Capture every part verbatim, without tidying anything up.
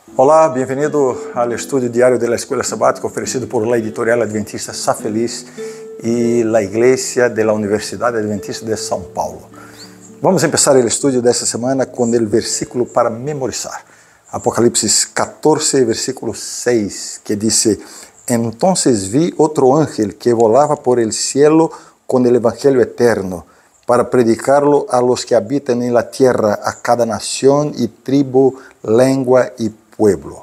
Olá, bem-vindo ao estudio diário da Escola Sabática oferecido por la editorial adventista Sa Feliz e la Iglesia de la Universidade Adventista de São Paulo. Vamos começar o estudo desta semana com o versículo para memorizar. Apocalipse catorze, versículo seis, que diz: Entonces vi otro ángel que volava por el cielo con el evangelio eterno, para predicarlo a los que habitan en la tierra, a cada nación y tribu, lengua y pueblo.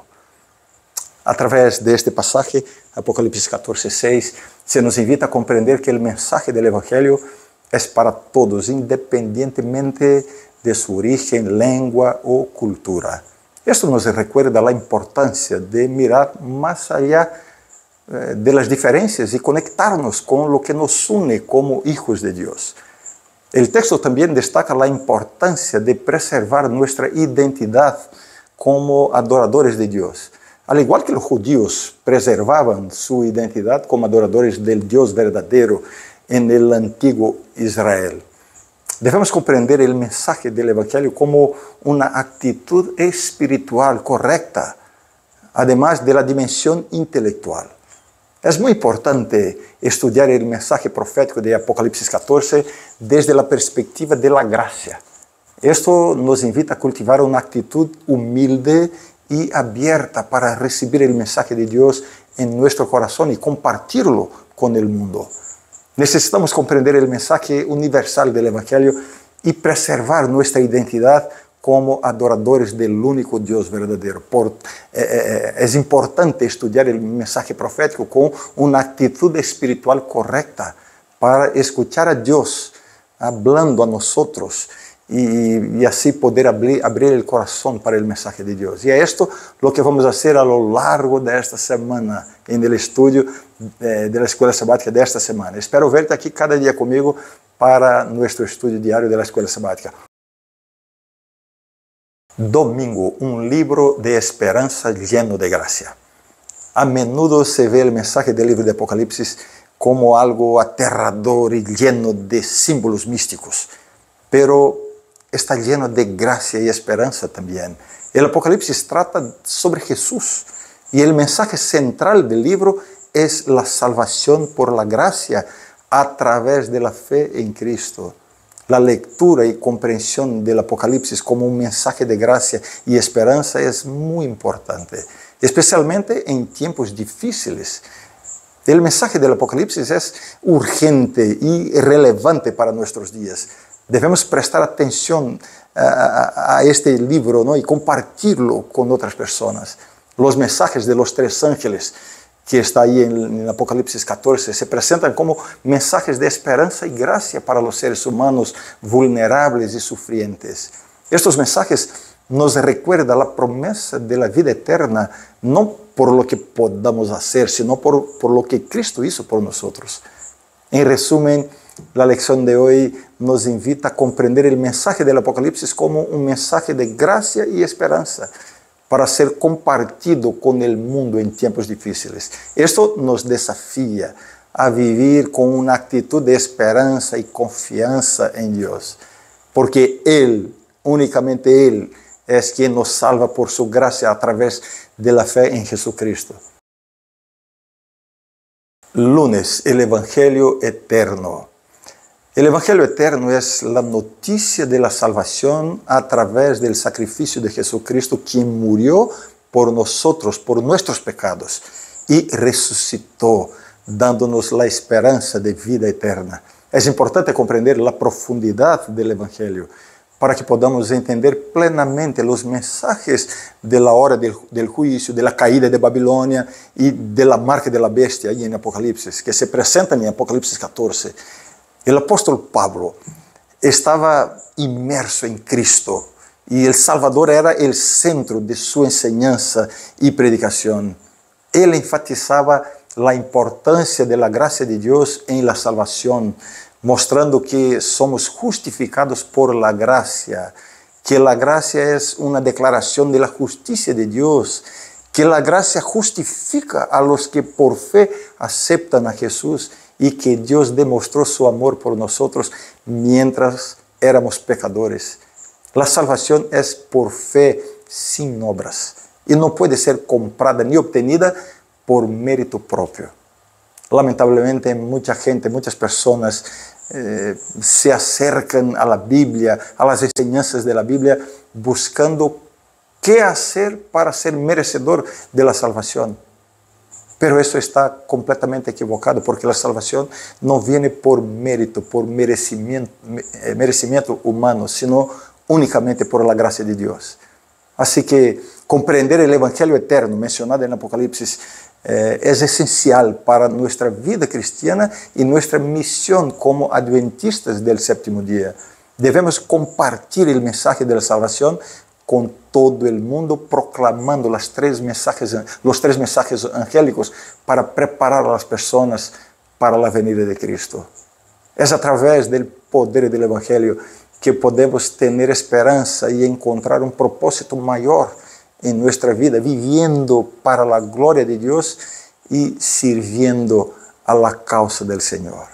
A través de este pasaje, Apocalipse catorze, seis, se nos invita a compreender que el mensaje del evangelio es para todos, independientemente de su origen, lengua o cultura. Esto nos recuerda la importancia de mirar más allá eh, de las diferencias y conectarnos con lo que nos une como hijos de Dios. El texto también destaca la importancia de preservar nuestra identidad como adoradores de Dios. Al igual que los judíos preservaban su identidad como adoradores del Dios verdadero en el antiguo Israel. Debemos comprender el mensaje del Evangelio como una actitud espiritual correcta, además de la dimensión intelectual. Es muy importante estudiar el mensaje profético de Apocalipsis catorze desde la perspectiva de la gracia. Esto nos invita a cultivar una actitud humilde y abierta para recibir el mensaje de Dios en nuestro corazón y compartirlo con el mundo. Necesitamos comprender el mensaje universal del Evangelio y preservar nuestra identidad como adoradores del único Dios verdadero. Por, eh, es importante estudiar el mensaje profético con una actitud espiritual correcta para escuchar a Dios hablando a nosotros y, y así poder abrir, abrir el corazón para el mensaje de Dios. Y es esto lo que vamos a hacer a lo largo de esta semana en el estudio eh, de la Escuela Sabática de esta semana. Espero verte aquí cada día conmigo para nuestro estudio diario de la Escuela Sabática. Domingo, un libro de esperanza lleno de gracia. A menudo se ve el mensaje del libro de Apocalipsis como algo aterrador y lleno de símbolos místicos, pero está lleno de gracia y esperanza también. El Apocalipsis trata sobre Jesús y el mensaje central del libro es la salvación por la gracia a través de la fe en Cristo. La lectura y comprensión del Apocalipsis como un mensaje de gracia y esperanza es muy importante, especialmente en tiempos difíciles. El mensaje del Apocalipsis es urgente y relevante para nuestros días. Debemos prestar atención a, a, a este libro, ¿no? Y compartirlo con otras personas. Los mensajes de los tres ángeles que está ahí en, en Apocalipsis catorce, se presentan como mensajes de esperanza y gracia para los seres humanos vulnerables y sufrientes. Estos mensajes nos recuerdan la promesa de la vida eterna, no por lo que podamos hacer, sino por, por lo que Cristo hizo por nosotros. En resumen, la lección de hoy nos invita a comprender el mensaje del Apocalipsis como un mensaje de gracia y esperanza, para ser compartido con el mundo en tiempos difíciles. Esto nos desafía a vivir con una actitud de esperanza y confianza en Dios, porque Él, únicamente Él, es quien nos salva por su gracia a través de la fe en Jesucristo. Lunes, el Evangelio eterno. El Evangelio eterno es la noticia de la salvación a través del sacrificio de Jesucristo, quien murió por nosotros, por nuestros pecados, y resucitó, dándonos la esperanza de vida eterna. Es importante comprender la profundidad del Evangelio para que podamos entender plenamente los mensajes de la hora del, del juicio, de la caída de Babilonia y de la marca de la bestia ahí en Apocalipsis, que se presentan en Apocalipsis catorce. El apóstol Pablo estaba inmerso en Cristo y el Salvador era el centro de su enseñanza y predicación. Él enfatizaba la importancia de la gracia de Dios en la salvación, mostrando que somos justificados por la gracia, que la gracia es una declaración de la justicia de Dios, que la gracia justifica a los que por fe aceptan a Jesús y que Dios demostró su amor por nosotros mientras éramos pecadores. La salvación es por fe sin obras. y no puede ser comprada ni obtenida por mérito propio. Lamentablemente, mucha gente, muchas personas eh, se acercan a la Biblia, a las enseñanzas de la Biblia, buscando qué hacer para ser merecedor de la salvación. Pero eso está completamente equivocado, porque la salvación no viene por mérito, por merecimiento, merecimiento humano, sino únicamente por la gracia de Dios. Así que comprender el Evangelio eterno mencionado en Apocalipsis eh, es esencial para nuestra vida cristiana y nuestra misión como adventistas del séptimo día. Debemos compartir el mensaje de la salvación con todo el mundo, proclamando las tres mensajes, los tres mensajes angélicos para preparar a las personas para la venida de Cristo. Es a través del poder del Evangelio que podemos tener esperanza y encontrar un propósito mayor en nuestra vida, viviendo para la gloria de Dios y sirviendo a la causa del Señor.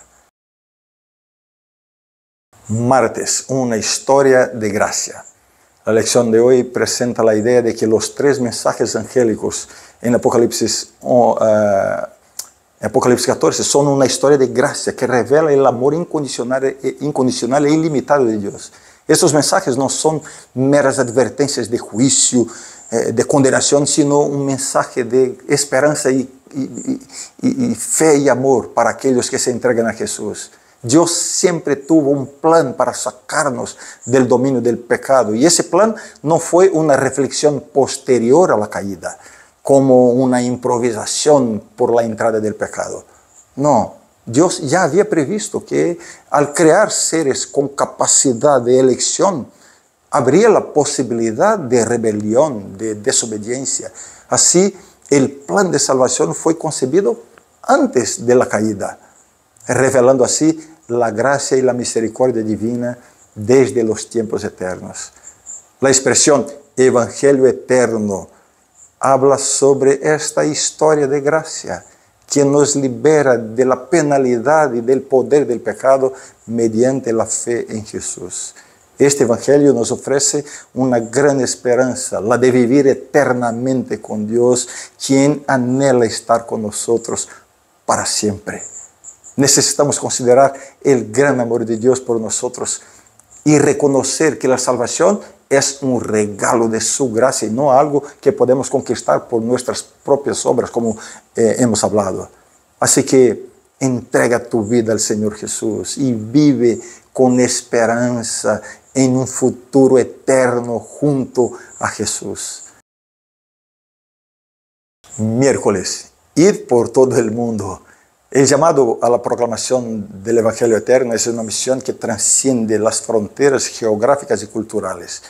Martes, una historia de gracia. La lección de hoy presenta la idea de que los tres mensajes angélicos en Apocalipsis, uh, Apocalipsis catorce son una historia de gracia que revela el amor incondicional, incondicional e ilimitado de Dios. Estos mensajes no son meras advertencias de juicio, eh, de condenación, sino un mensaje de esperanza y, y, y, y fe y amor para aquellos que se entregan a Jesús. Dios siempre tuvo un plan para sacarnos del dominio del pecado, y ese plan no fue una reflexión posterior a la caída, como una improvisación por la entrada del pecado. No, Dios ya había previsto que al crear seres con capacidad de elección, habría la posibilidad de rebelión, de desobediencia. Así, el plan de salvación fue concebido antes de la caída, revelando así la gracia y la misericordia divina desde los tiempos eternos. La expresión Evangelio eterno habla sobre esta historia de gracia que nos libera de la penalidad y del poder del pecado mediante la fe en Jesús. Este Evangelio nos ofrece una gran esperanza, la de vivir eternamente con Dios, quien anhela estar con nosotros para siempre. Necesitamos considerar el gran amor de Dios por nosotros y reconocer que la salvación es un regalo de su gracia y no algo que podemos conquistar por nuestras propias obras, como eh, hemos hablado. Así que entrega tu vida al Señor Jesús y vive con esperanza en un futuro eterno junto a Jesús. Miércoles, id por todo el mundo. El llamado a la proclamación del Evangelio eterno es una misión que trasciende las fronteras geográficas y culturales.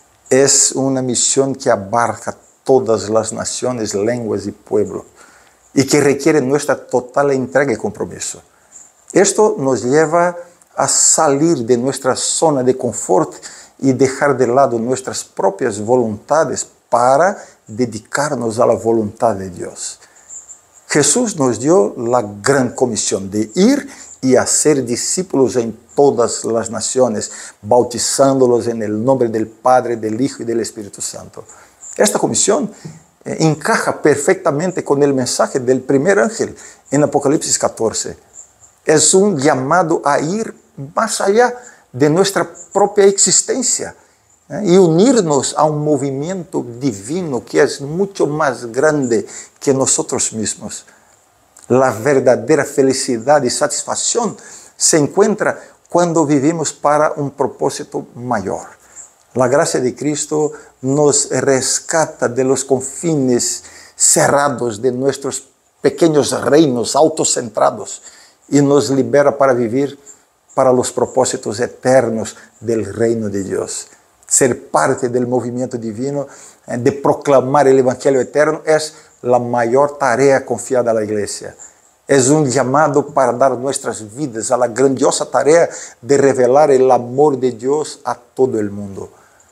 Es una misión que abarca todas las naciones, lenguas y pueblos, y que requiere nuestra total entrega y compromiso. Esto nos lleva a salir de nuestra zona de confort y dejar de lado nuestras propias voluntades para dedicarnos a la voluntad de Dios. Jesús nos dio la gran comisión de ir y hacer discípulos en todas las naciones, bautizándolos en el nombre del Padre, del Hijo y del Espíritu Santo. Esta comisión eh, encaja perfectamente con el mensaje del primer ángel en Apocalipsis catorce. Es un llamado a ir más allá de nuestra propia existencia y unirnos a un movimiento divino que es mucho más grande que nosotros mismos. La verdadera felicidad y satisfacción se encuentra cuando vivimos para un propósito mayor. La gracia de Cristo nos rescata de los confines cerrados de nuestros pequeños reinos autocentrados y nos libera para vivir para los propósitos eternos del reino de Dios. Ser parte del movimiento divino, de proclamar el Evangelio eterno, es la mayor tarea confiada a la iglesia. Es un llamado para dar nuestras vidas a la grandiosa tarea de revelar el amor de Dios a todo el mundo.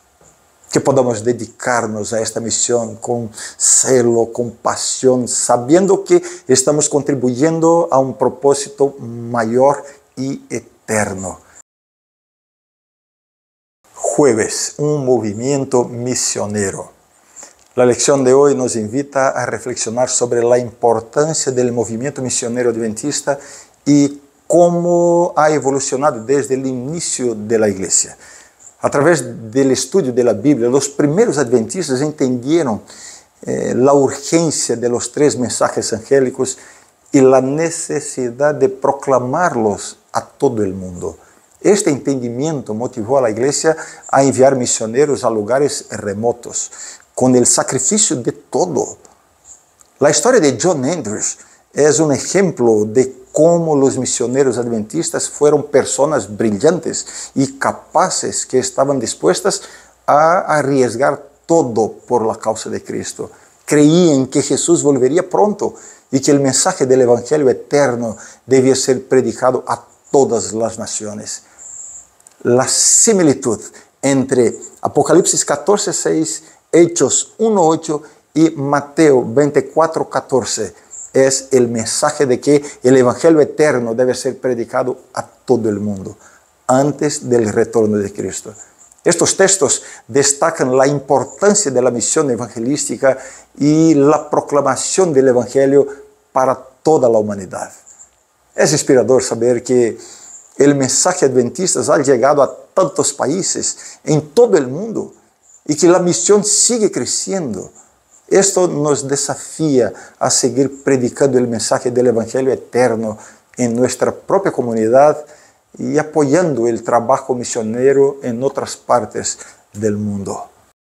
Que podamos dedicarnos a esta misión con celo, con pasión, sabiendo que estamos contribuyendo a un propósito mayor y eterno. Jueves, un movimiento misionero. La lección de hoy nos invita a reflexionar sobre la importancia del movimiento misionero adventista y cómo ha evolucionado desde el inicio de la iglesia. A través del estudio de la Biblia, los primeros adventistas entendieron eh, la urgencia de los tres mensajes angélicos y la necesidad de proclamarlos a todo el mundo. Este entendimiento motivó a la iglesia a enviar misioneros a lugares remotos, con el sacrificio de todo. La historia de John Andrews es un ejemplo de cómo los misioneros adventistas fueron personas brillantes y capaces que estaban dispuestas a arriesgar todo por la causa de Cristo. Creían que Jesús volvería pronto y que el mensaje del Evangelio eterno debía ser predicado a todas las naciones. La similitud entre Apocalipsis catorce seis, Hechos uno ocho y Mateo veinticuatro catorce es el mensaje de que el Evangelio eterno debe ser predicado a todo el mundo antes del retorno de Cristo. Estos textos destacan la importancia de la misión evangelística y la proclamación del Evangelio para toda la humanidad. Es inspirador saber que el mensaje adventista ha llegado a tantos países en todo el mundo y que la misión sigue creciendo. Esto nos desafía a seguir predicando el mensaje del Evangelio eterno en nuestra propia comunidad y apoyando el trabajo misionero en otras partes del mundo.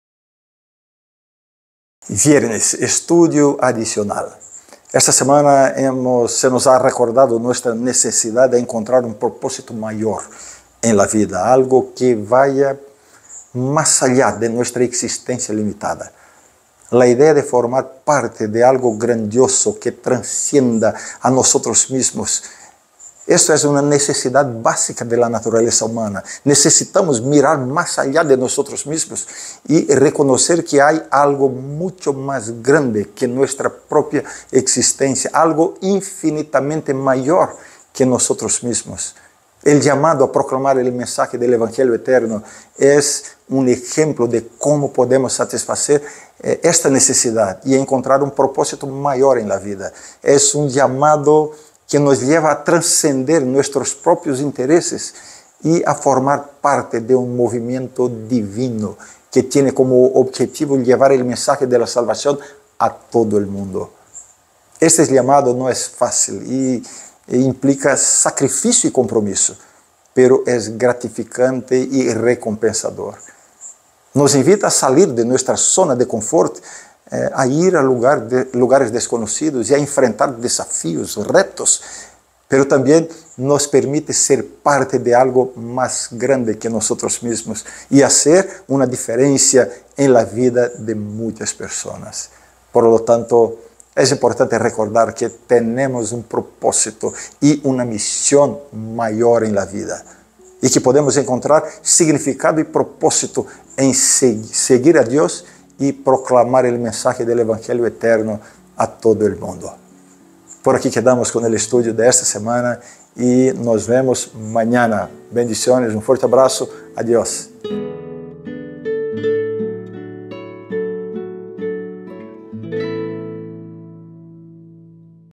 Viernes, estudio adicional. Esta semana hemos, se nos ha recordado nuestra necesidad de encontrar un propósito mayor en la vida, algo que vaya más allá de nuestra existencia limitada. La idea de formar parte de algo grandioso que trascienda a nosotros mismos. Esto es una necesidad básica de la naturaleza humana. Necesitamos mirar más allá de nosotros mismos y reconocer que hay algo mucho más grande que nuestra propia existencia, algo infinitamente mayor que nosotros mismos. El llamado a proclamar el mensaje del Evangelio eterno es un ejemplo de cómo podemos satisfacer eh, esta necesidad y encontrar un propósito mayor en la vida. Es un llamado que nos lleva a trascender nuestros propios intereses y a formar parte de un movimiento divino que tiene como objetivo llevar el mensaje de la salvación a todo el mundo. Este llamado no es fácil y e implica sacrificio y compromiso, pero es gratificante y recompensador. Nos invita a salir de nuestra zona de confort, eh, a ir a lugar de, lugares desconocidos y a enfrentar desafíos, retos, pero también nos permite ser parte de algo más grande que nosotros mismos y hacer una diferencia en la vida de muchas personas. Por lo tanto, es importante recordar que tenemos un propósito y una misión mayor en la vida y que podemos encontrar significado y propósito en seguir a Dios y proclamar el mensaje del Evangelio eterno a todo el mundo. Por aquí quedamos con el estudio de esta semana y nos vemos mañana. Bendiciones, un fuerte abrazo. Adiós.